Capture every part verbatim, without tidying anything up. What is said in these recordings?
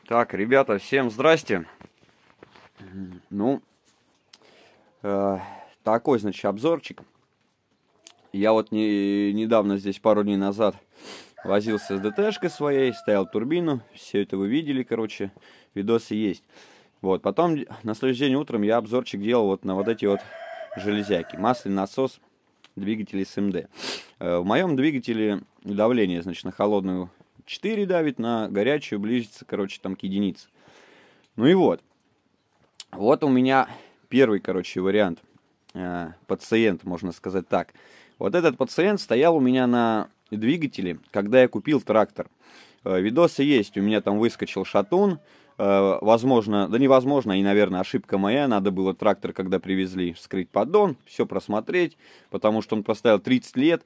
Так, ребята, всем здрасте. Ну, э, такой, значит, обзорчик. Я вот не, недавно, здесь пару дней назад, возился с ДТшкой своей, ставил турбину. Все это вы видели, короче, видосы есть. Вот, потом на следующий день утром я обзорчик делал вот на вот эти вот железяки. Масляный насос двигателя СМД. Э, в моем двигателе давление, значит, на холодную четыре давит, на горячую близится, короче, там к единице. Ну и вот. Вот у меня первый, короче, вариант. Э, пациент, можно сказать так. Вот этот пациент стоял у меня на двигателе, когда я купил трактор. Э, видосы есть, у меня там выскочил шатун. Э, возможно, да невозможно, и, наверное, ошибка моя. Надо было трактор, когда привезли, вскрыть поддон, все просмотреть, потому что он простоял тридцать лет.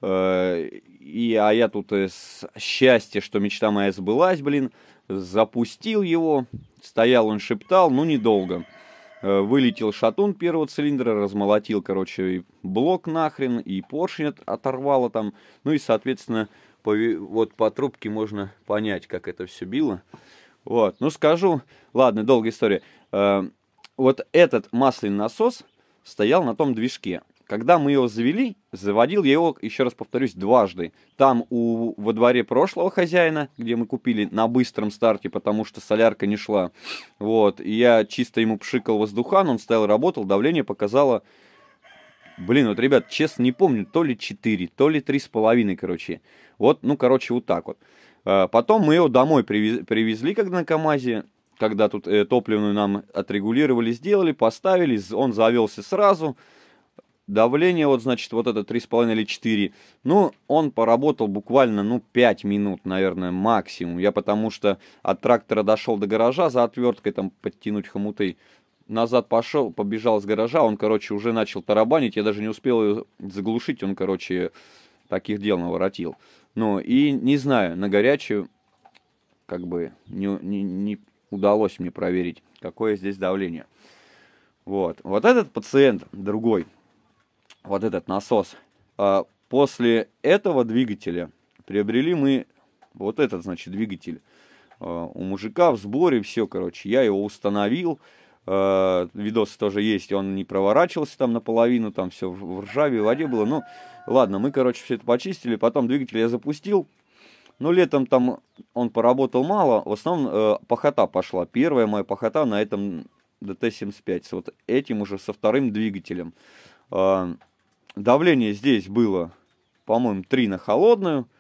Э, и, а я тут э, с счастья, что мечта моя сбылась, блин, запустил его. Стоял он, шептал, ну недолго. Э, вылетел шатун первого цилиндра, размолотил, короче, и блок нахрен, и поршень от, оторвало там. Ну и, соответственно, по, вот по трубке можно понять, как это все било. Вот, ну скажу, ладно, долгая история. Э, вот этот масляный насос стоял на том движке. Когда мы его завели, заводил я его, еще раз повторюсь, дважды. Там у, во дворе прошлого хозяина, где мы купили на быстром старте, потому что солярка не шла. Вот, и я чисто ему пшикал воздухан, он стоял, работал, давление показало... Блин, вот, ребят, честно не помню, то ли четыре, то ли три с половиной, короче. Вот, ну, короче, вот так вот. Потом мы его домой привезли, когда на КамАЗе, когда тут э, топливную нам отрегулировали, сделали, поставили, он завелся сразу. Давление, вот, значит, вот это три с половиной или четыре. Ну, он поработал буквально, ну, пять минут, наверное, максимум. Я потому что от трактора дошел до гаража за отверткой, там, подтянуть хомуты. Назад пошел, побежал с гаража, он, короче, уже начал тарабанить. Я даже не успел его заглушить, он, короче, таких дел наворотил. Ну, и не знаю, на горячую, как бы, не, не, не удалось мне проверить, какое здесь давление. Вот, вот этот пациент, другой, вот этот насос, после этого двигателя приобрели мы вот этот, значит, двигатель. У мужика в сборе, все, короче, я его установил. Видосы тоже есть, он не проворачивался там наполовину, там все в ржаве, в воде было. Ну, ладно, мы, короче, все это почистили, потом двигатель я запустил. Ну, летом там он поработал мало, в основном э, пахота пошла. Первая моя пахота на этом дэ тэ семьдесят пять, с вот этим уже, со вторым двигателем. Э, давление здесь было, по-моему, три на холодную.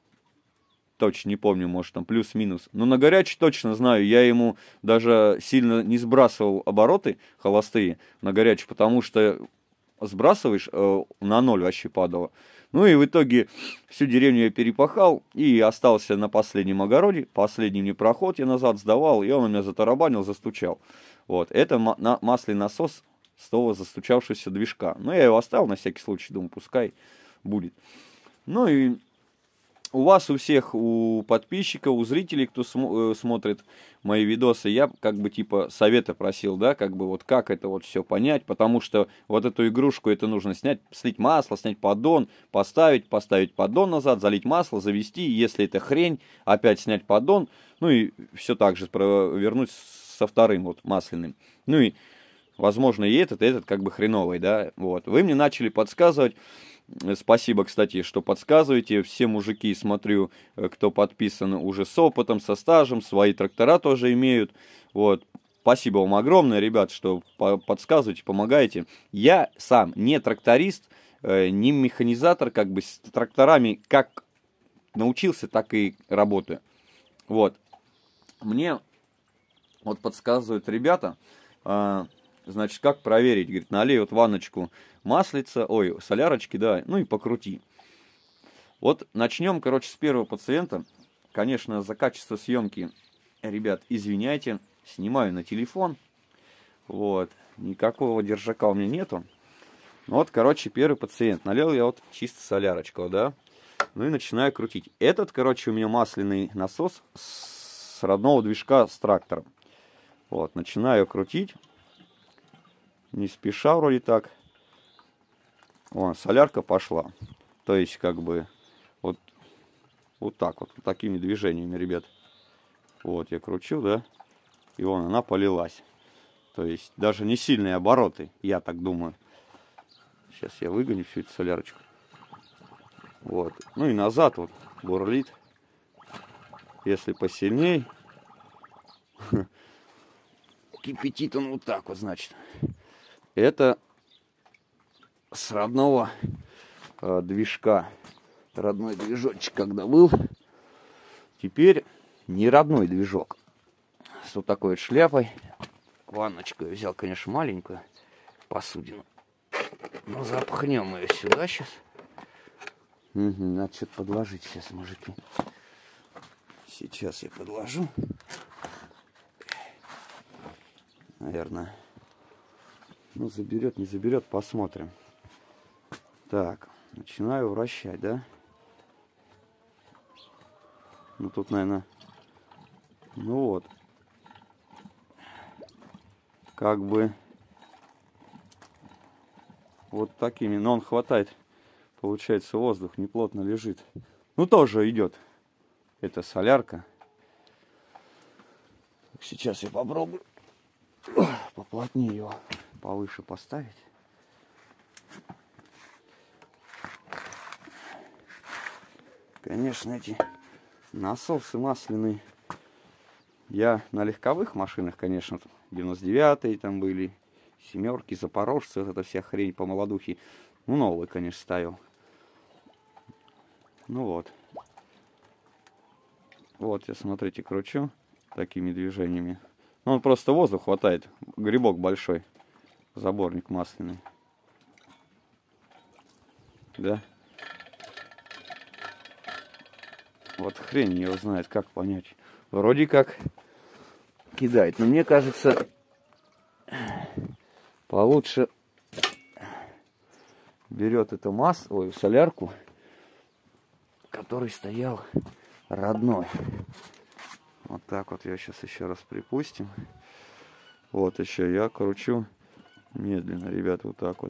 Точно не помню, может там плюс-минус. Но на горячий точно знаю, я ему даже сильно не сбрасывал обороты холостые на горячий, потому что сбрасываешь, э, на ноль вообще падало. Ну и в итоге всю деревню я перепахал и остался на последнем огороде. Последний мне проход я назад сдавал, и он у меня затарабанил, застучал. Вот, это на масляный насос с того застучавшегося движка. Но я его оставил на всякий случай, думаю, пускай будет. Ну и... У вас, у всех, у подписчиков, у зрителей, кто см смотрит мои видосы, я как бы типа совета просил, да, как бы вот как это вот все понять, потому что вот эту игрушку это нужно снять, слить масло, снять поддон, поставить, поставить поддон назад, залить масло, завести, если это хрень, опять снять поддон, ну и все так же вернуть со вторым вот масляным. Ну и, возможно, и этот, и этот как бы хреновый, да, вот. Вы мне начали подсказывать. Спасибо, кстати, что подсказываете. Все мужики, смотрю, кто подписан уже с опытом, со стажем, свои трактора тоже имеют. Вот. Спасибо вам огромное, ребят, что подсказываете, помогаете. Я сам не тракторист, не механизатор, как бы с тракторами как научился, так и работаю. Вот. Мне вот подсказывают ребята, значит, как проверить? Говорит, налей вот ванночку маслица, ой, солярочки, да, ну и покрути. Вот начнем, короче, с первого пациента. Конечно, за качество съемки, ребят, извиняйте, снимаю на телефон. Вот, никакого держака у меня нету. Вот, короче, первый пациент. Налил я вот чисто солярочку, да. Ну и начинаю крутить. Этот, короче, у меня масляный насос с родного движка с трактором. Вот, начинаю крутить. Не спеша вроде так. О, солярка пошла. То есть, как бы, вот, вот так вот, вот такими движениями, ребят. Вот, я кручу, да, и вон она полилась. То есть даже не сильные обороты, я так думаю. Сейчас я выгоню всю эту солярочку. Вот. Ну и назад вот бурлит. Если посильней, кипятит он вот так вот, значит. Это с родного э, движка. Родной движочек когда был. Теперь не родной движок. С вот такой вот шляпой. Ванночку я взял, конечно, маленькую посудину. Но запхнем ее сюда сейчас. Угу, надо что-то подложить сейчас, мужики. Сейчас я подложу. Наверное. Ну, заберет, не заберет, посмотрим. Так, начинаю вращать, да? Ну, тут, наверное... Ну вот. Как бы... Вот такими. Но он хватает. Получается, воздух неплотно лежит. Ну, тоже идет. Это солярка. Сейчас я попробую поплотнее его повыше поставить. Конечно, эти насосы масляные. Я на легковых машинах, конечно, девяносто девятые там были, семерки, запорожцы, вот эта вся хрень по молодухе. Ну, новый, конечно, ставил. Ну вот. Вот я, смотрите, кручу такими движениями. Ну, он просто воздух хватает. Грибок большой. Заборник масляный. Да? Вот хрень его знает, как понять. Вроде как кидает. Но мне кажется, получше берет эту массу, ой, солярку, который стоял родной. Вот так вот я сейчас еще раз припустим. Вот еще я кручу медленно, ребята, вот так вот.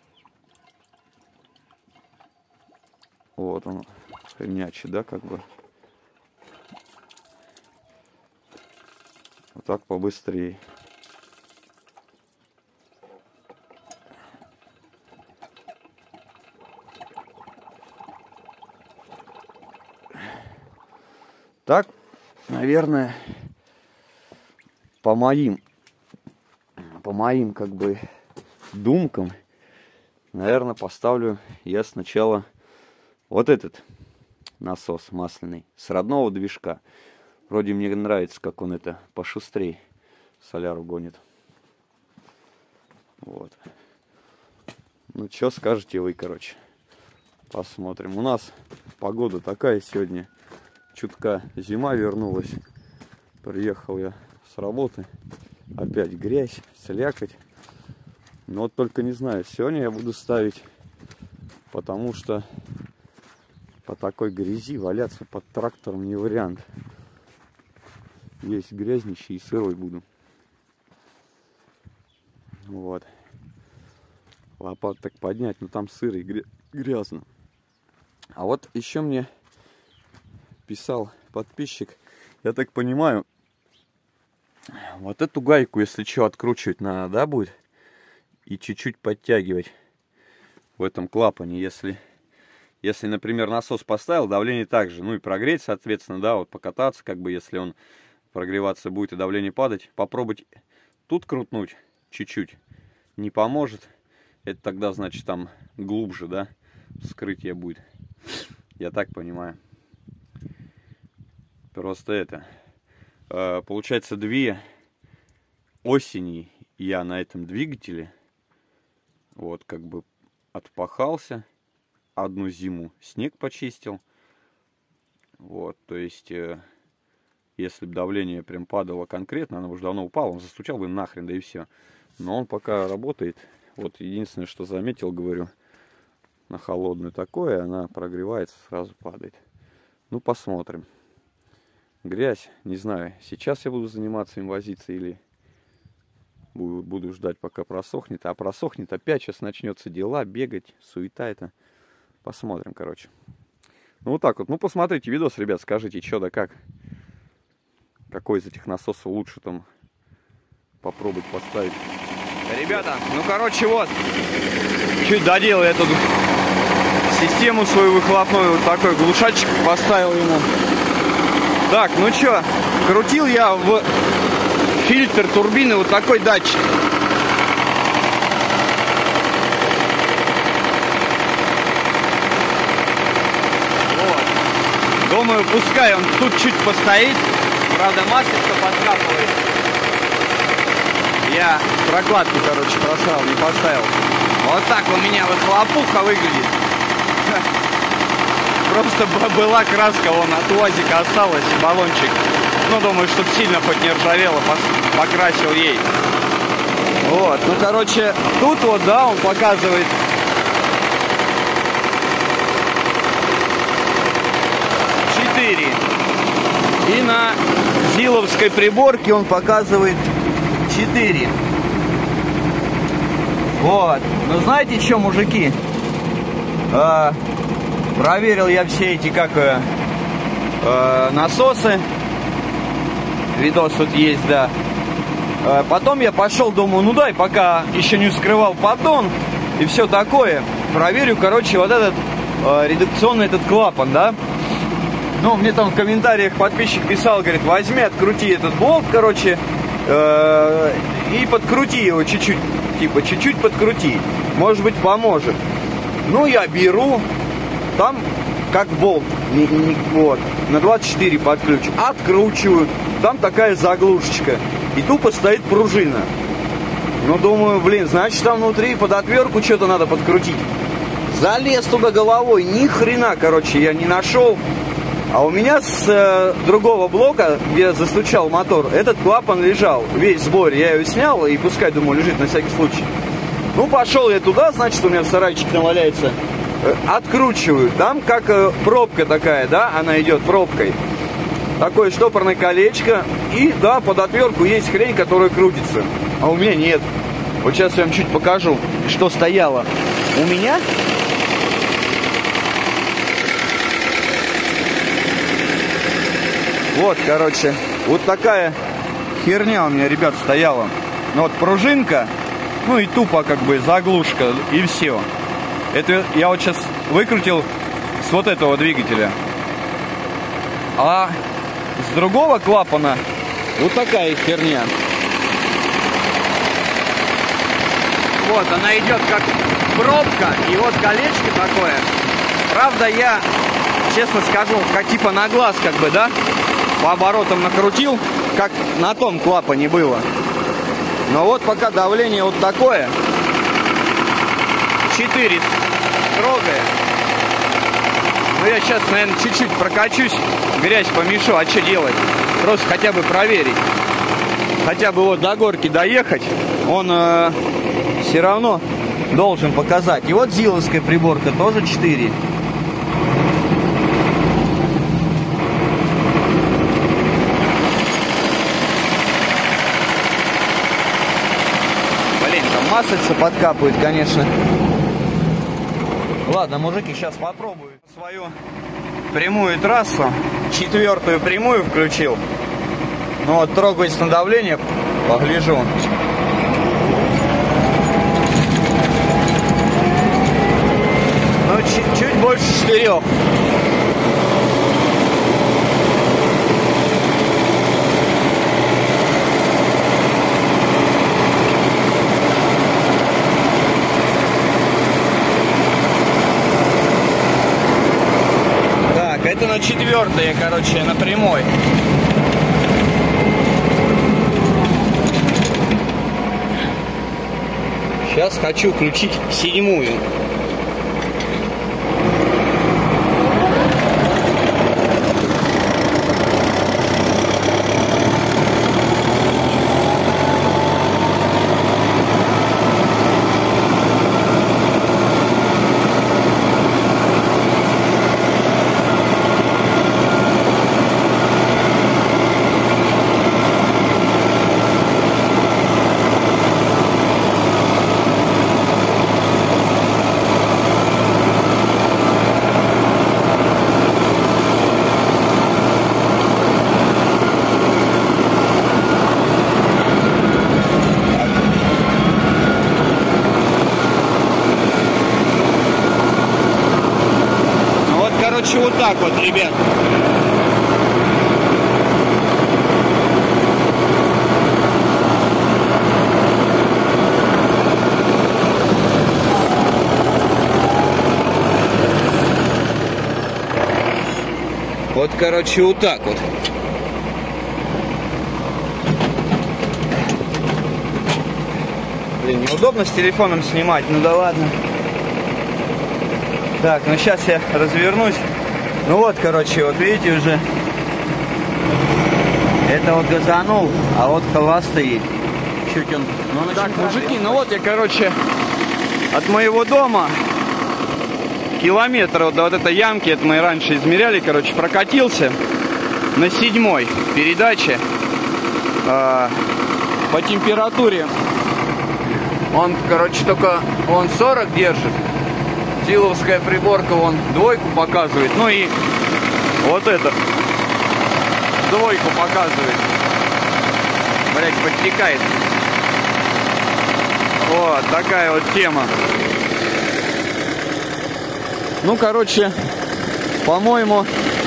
Вот он, хренячий, да, как бы. Вот так побыстрее. Так, наверное, по моим, по моим, как бы, думкам, наверное, поставлю я сначала вот этот насос масляный с родного движка. Вроде мне нравится, как он это пошустрее соляру гонит. Вот. Ну, что скажете вы, короче. Посмотрим. У нас погода такая сегодня. Чутка зима вернулась. Приехал я с работы. Опять грязь, слякоть. Но вот только не знаю, сегодня я буду ставить, потому что по такой грязи валяться под трактором не вариант. Весь грязнищий и сырой буду. Вот. Лопат так поднять, но там сыро и грязно. А вот еще мне писал подписчик, я так понимаю, вот эту гайку, если что, откручивать надо, да, будет? И чуть-чуть подтягивать в этом клапане, если, если, например, насос поставил, давление также, ну и прогреть, соответственно, да, вот покататься, как бы, если он прогреваться будет и давление падать, попробовать тут крутнуть чуть-чуть, не поможет, это тогда, значит, там глубже, да, вскрытие будет, я так понимаю. Просто это, э, получается, две осени я на этом двигателе, вот, как бы отпахался, одну зиму снег почистил, вот, то есть, э, если бы давление прям падало конкретно, оно уже давно упало, он застучал бы нахрен, да и все. Но он пока работает, вот, единственное, что заметил, говорю, на холодную такое, она прогревается, сразу падает. Ну, посмотрим. Грязь, не знаю, сейчас я буду заниматься им возиться или буду, буду ждать, пока просохнет. А просохнет, опять сейчас начнется дела, бегать, суета это. Посмотрим, короче. Ну вот так вот. Ну посмотрите видос, ребят, скажите, что да как. какой из этих насосов лучше там попробовать поставить. Ребята, ну короче вот, чуть доделал эту систему свою выхлопную, вот такой глушачек поставил ему. Так, ну чё, крутил я в фильтр турбины вот такой датчик. Вот. Думаю, пускай он тут чуть постоит. Правда, маслица подкапывает. Я прокладку, короче, просрал, не поставил. Вот так у меня выхлопуха выглядит. Просто была краска, вон от УАЗика осталась, баллончик. Ну, думаю, чтобы сильно хоть не ржавело, покрасил ей. Вот, ну, короче, тут вот, да, он показывает. четыре. И на зиловской приборке он показывает четыре. Вот. Ну, знаете что, мужики? А, проверил я все эти, как, э, насосы. Видос тут есть, да. А потом я пошел, думаю, ну дай, пока еще не вскрывал поддон и все такое, проверю, короче, вот этот э, редукционный этот клапан, да. Ну, мне там в комментариях подписчик писал, говорит, возьми, открути этот болт, короче, э, и подкрути его чуть-чуть, типа, чуть-чуть подкрути, может быть, поможет. Ну, я беру, там как болт, не, не, вот, на двадцать четыре под ключ, откручиваю, там такая заглушечка, и тупо стоит пружина. Ну, думаю, блин, значит, там внутри под отвертку что-то надо подкрутить. Залез туда головой, ни хрена, короче, я не нашел. А у меня с э, другого блока, где застучал мотор, этот клапан лежал весь в сборе. Я ее снял и пускай, думаю, лежит на всякий случай. Ну, пошел я туда, значит, у меня в сарайчик наваляется. Э, откручиваю. Там как э, пробка такая, да, она идет пробкой. Такое штопорное колечко. И, да, под отвертку есть хрень, которая крутится. А у меня нет. Вот сейчас я вам чуть покажу, что стояло. У меня... Вот, короче, вот такая херня у меня, ребят, стояла. Ну вот пружинка, ну и тупо как бы заглушка, и все. Это я вот сейчас выкрутил с вот этого двигателя. А с другого клапана вот такая херня. Вот, она идет как пробка, и вот колечко такое. Правда, я, честно скажу, как типа на глаз, как бы, да, по оборотам накрутил, как на том клапане было. Но вот пока давление вот такое, четыре строгое. Ну я сейчас, наверное, чуть-чуть прокачусь, грязь помешу, а что делать? Просто хотя бы проверить. Хотя бы вот до горки доехать, он э, все равно должен показать. И вот зиловская приборка тоже четыре. Маслица подкапывает, конечно. Ладно, мужики, сейчас попробую свою прямую трассу. Четвертую прямую включил. Ну вот, трогаюсь на давление, погляжу. Ну, чуть, чуть больше четырех. Это на четвертой, короче, на прямой. Сейчас хочу включить седьмую. короче, вот так вот, ребят. Вот, короче, вот так вот. Блин, неудобно с телефоном снимать, ну да ладно. Так, ну сейчас я развернусь. Ну вот, короче, вот видите уже. Это вот газанул, а вот холостые. Чуть он... Ну, так, мужики, ну вот я, короче, от моего дома километр вот до вот этой ямки, это мы раньше измеряли, короче, прокатился на седьмой передаче. Э, по температуре он, короче, только он сорок держит. Силовская приборка, он двойку показывает. Ну и вот этот двойку показывает. Блять, подтекает. Вот такая вот тема. Ну, короче, по-моему,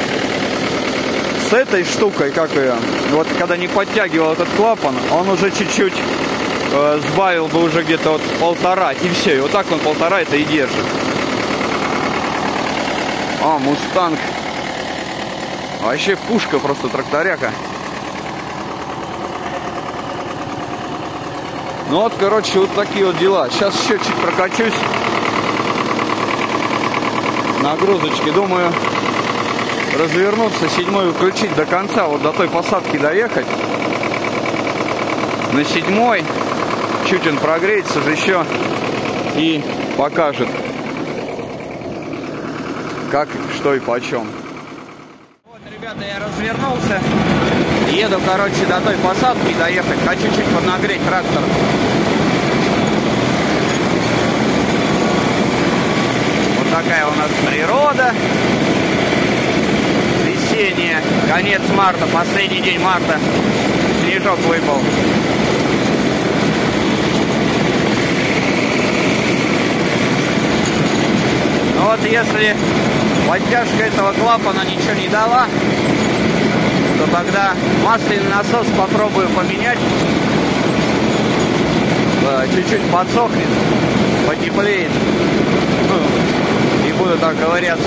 с этой штукой, как ее, вот когда не подтягивал этот клапан, он уже чуть-чуть э, сбавил бы уже где-то вот полтора, и все. И вот так он полтора это и держит. А, Мустанг. Вообще пушка просто, тракторяка. Ну вот, короче, вот такие вот дела. Сейчас еще чуть прокачусь. Нагрузочки, думаю, развернуться, седьмой включить до конца, вот до той посадки доехать. На седьмой, чуть он прогреется же еще и покажет, как, что и почем. Вот, ребята, я развернулся, еду, короче, до той посадки доехать, хочу чуть поднагреть трактор. Такая у нас природа весенняя, конец марта, последний день марта, снежок выпал. Ну вот если подтяжка этого клапана ничего не дала, то тогда масляный насос попробую поменять, чуть-чуть подсохнет, потеплеет. И буду так ковыряться.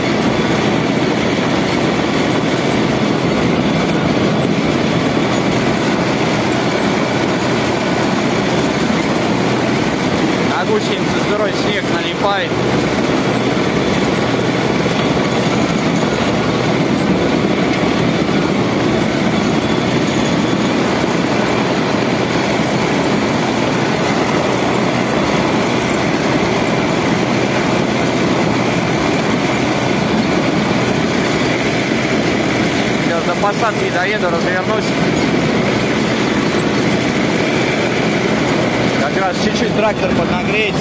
На гусеницы сырой снег налипает. Посадки доеду, развернусь. Как раз чуть-чуть трактор поднагреется.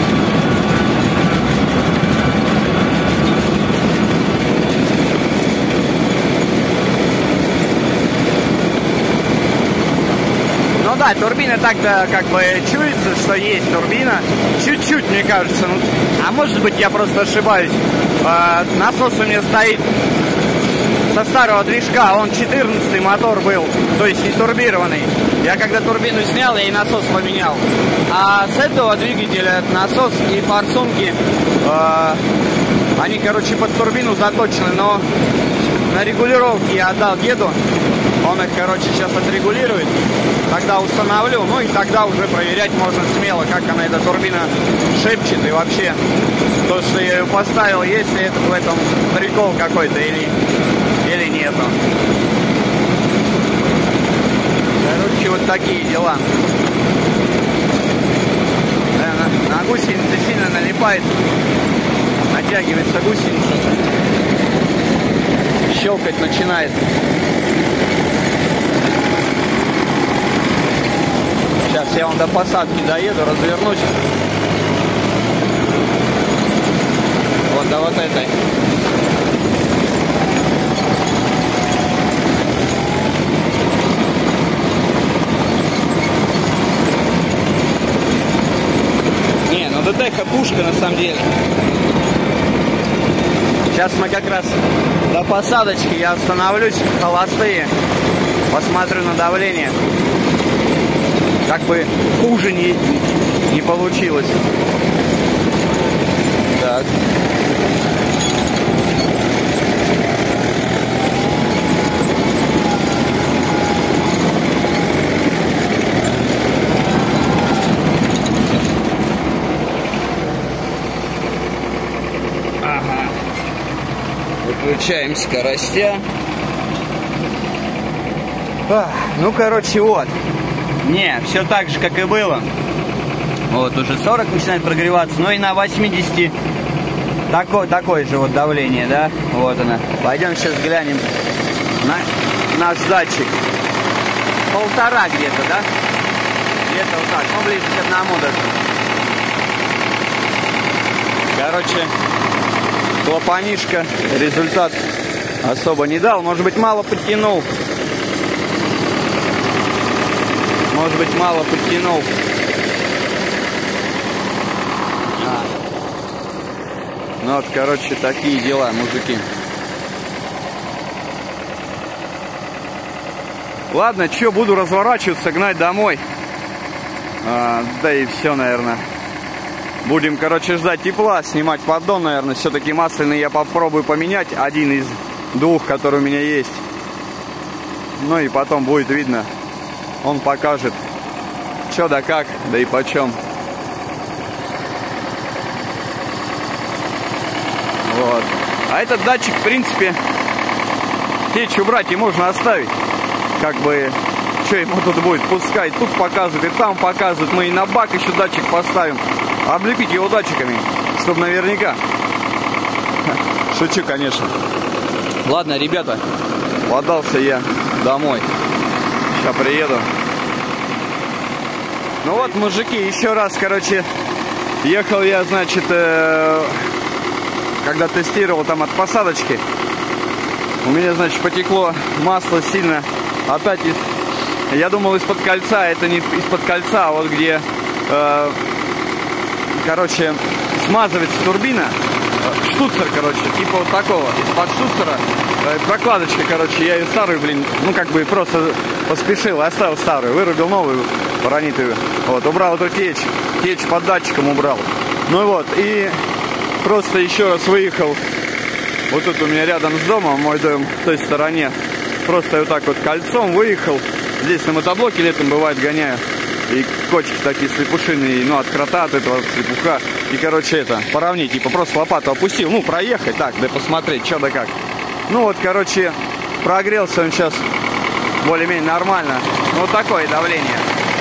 Ну да, турбина так-то как бы чуется, что есть турбина. Чуть-чуть, мне кажется. Ну, а может быть, я просто ошибаюсь. А, насос у меня стоит со старого движка, он четырнадцатый мотор был, то есть не турбированный. Я когда турбину снял, я и насос поменял. А с этого двигателя насос и форсунки, э, они, короче, под турбину заточены, но на регулировке я отдал деду. Он их, короче, сейчас отрегулирует. Тогда установлю, ну и тогда уже проверять можно смело, как она, эта турбина, шепчет. И вообще, то, что я ее поставил, есть ли это в этом прикол какой-то или, или нету. Короче, вот такие дела. На, на гусеницы сильно налипает. Натягивается гусеница. Щелкать начинает. Сейчас я вон до посадки доеду, развернусь. Вот до вот этой. Не, ну ДТХ пушка на самом деле. Сейчас мы как раз до посадочки, я остановлюсь, холостые, посмотрю на давление. Как бы хуже не, не получилось. Так. Ага. Выключаем скоростя. А, ну, короче, вот. Не, все так же, как и было. Вот, уже сорок начинает прогреваться. Ну и на восьмидесяти такое, такое же вот давление, да? Вот она. Пойдем сейчас глянем на наш датчик. Полтора где-то, да? Где-то вот так. Ну, ближе к одному даже. Короче, клапанишка результат особо не дал. Может быть, мало подтянул. Может быть, мало подтянул. А. Ну вот, короче, такие дела, мужики. Ладно, что, буду разворачиваться, гнать домой. А, да и все, наверное. Будем, короче, ждать тепла, снимать поддон, наверное. Все-таки масляный я попробую поменять. Один из двух, который у меня есть. Ну и потом будет видно. Он покажет, что да как, да и почем. Вот. А этот датчик, в принципе, течь убрать и можно оставить. Как бы, что ему тут будет? Пускай тут показывает и там показывает. Мы и на бак еще датчик поставим. Облепить его датчиками, чтобы наверняка. Шучу, конечно. Ладно, ребята, подался я домой. Сейчас приеду. Ну вот, мужики, еще раз, короче, ехал я, значит, э, когда тестировал там от посадочки. У меня, значит, потекло масло сильно. Опять, из, я думал, из-под кольца. Это не из-под кольца, а вот где, э, короче, смазывается турбина. Штуцер, короче, типа вот такого. Из-под штуцера э, прокладочка, короче. Я ее старую, блин, ну как бы просто поспешил, оставил старую. Вырубил новую, паранитовую. Вот, убрал эту течь. Течь под датчиком убрал. Ну вот, и просто еще раз выехал. Вот тут у меня рядом с домом, мой дом в той стороне. Просто вот так вот кольцом выехал. Здесь на мотоблоке летом бывает гоняю. И кочки такие слепушиные, ну, от крота, от этого слепуха. И, короче, это, поравнить, типа, просто лопату опустил. Ну, проехать, так, да посмотреть, что да как. Ну, вот, короче, прогрелся он сейчас более-менее нормально. Ну, вот такое давление.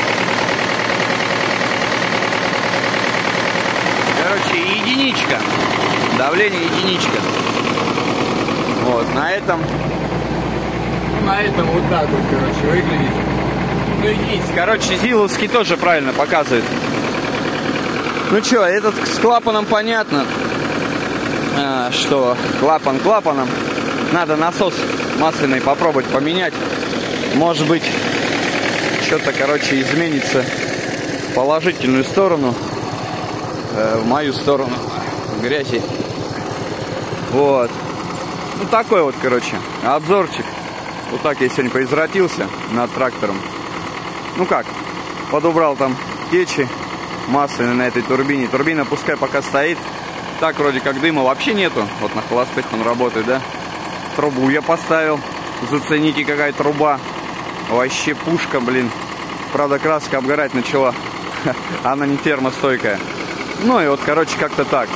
Короче, единичка. Давление единичка. Вот, на этом... На этом вот так вот, короче, выглядит. Ну, единица. Короче, Зиловский тоже правильно показывает. Ну что, этот с клапаном понятно, а, что клапан клапаном. Надо насос масляный попробовать поменять. Может быть, что-то, короче, изменится в положительную сторону. Э, в мою сторону. В грязи. Вот. Ну, такой вот, короче, обзорчик. Вот так я сегодня поизвратился над трактором. Ну как, подубрал там течи масляные на этой турбине. Турбина пускай пока стоит. Так вроде как дыма вообще нету. Вот на холостых он работает, да? Трубу я поставил. Зацените, какая труба. Вообще пушка, блин. Правда, краска обгорать начала. Она не термостойкая. Ну и вот, короче, как-то так.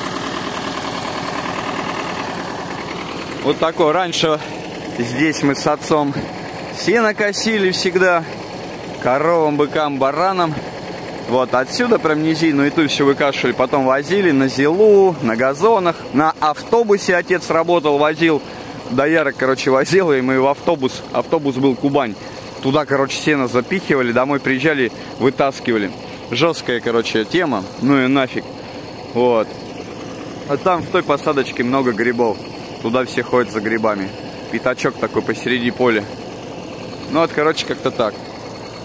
Вот такой. Раньше здесь мы с отцом сено косили всегда. Коровам, быкам, баранам. Вот отсюда прям низину и ту все выкашивали. Потом возили на зилу, на газонах. На автобусе отец работал, возил. Доярок, короче, возил. И мы в автобус. Автобус был Кубань. Туда, короче, сено запихивали. Домой приезжали, вытаскивали. Жесткая, короче, тема. Ну и нафиг. Вот. А там в той посадочке много грибов. Туда все ходят за грибами. Пятачок такой посередине поля. Ну вот, короче, как-то так.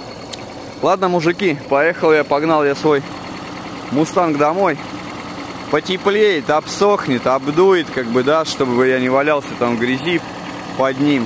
Ладно, мужики, поехал я, погнал я свой Мустанг домой. потеплеет, обсохнет, обдует, как бы, да, чтобы я не валялся там в грязи под ним.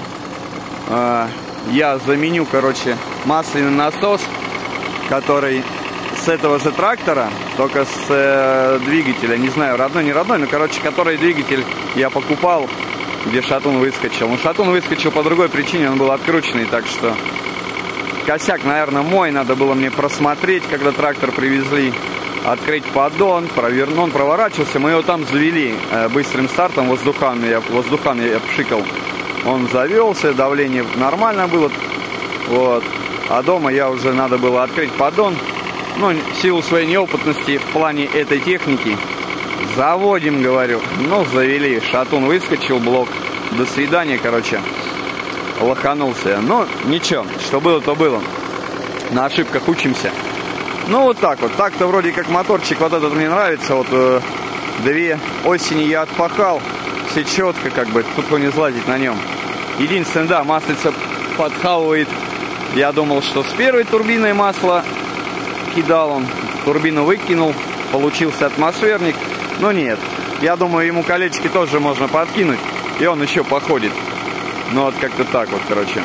Я заменю, короче, масляный насос, который с этого же трактора, только с э, двигателя, не знаю, родной, не родной, но, короче, который двигатель я покупал, где шатун выскочил. Ну, шатун выскочил по другой причине, он был открученный, так что косяк, наверное, мой, надо было мне просмотреть, когда трактор привезли, открыть поддон, провернуть, он проворачивался, мы его там завели э, быстрым стартом, воздухами, я, воздухами я пшикал. Он завелся, давление нормально было, вот. А дома я уже надо было открыть поддон. Ну, в силу своей неопытности в плане этой техники заводим, говорю. Ну, завели, шатун выскочил, блок. До свидания, короче. Лоханулся. Но ничего, что было, то было. На ошибках учимся. Ну, вот так вот. Так-то вроде как моторчик вот этот мне нравится. Вот э, две осени я отпахал. Все четко, как бы, тут не слазить на нем. Единственное, да, маслица подхавывает. Я думал, что с первой турбиной масло кидал он. Турбину выкинул. Получился атмосферник. Но нет. Я думаю, ему колечки тоже можно подкинуть. И он еще походит. Ну вот как-то так вот, короче.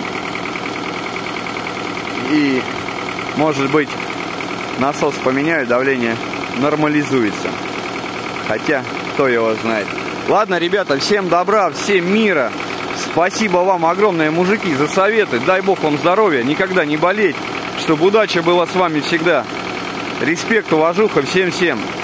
И, может быть, насос поменяю, давление нормализуется. Хотя, кто его знает. Ладно, ребята, всем добра, всем мира. Спасибо вам огромное, мужики, за советы. Дай бог вам здоровья, никогда не болеть. Чтобы удача была с вами всегда. Респект, уважуха, всем-всем.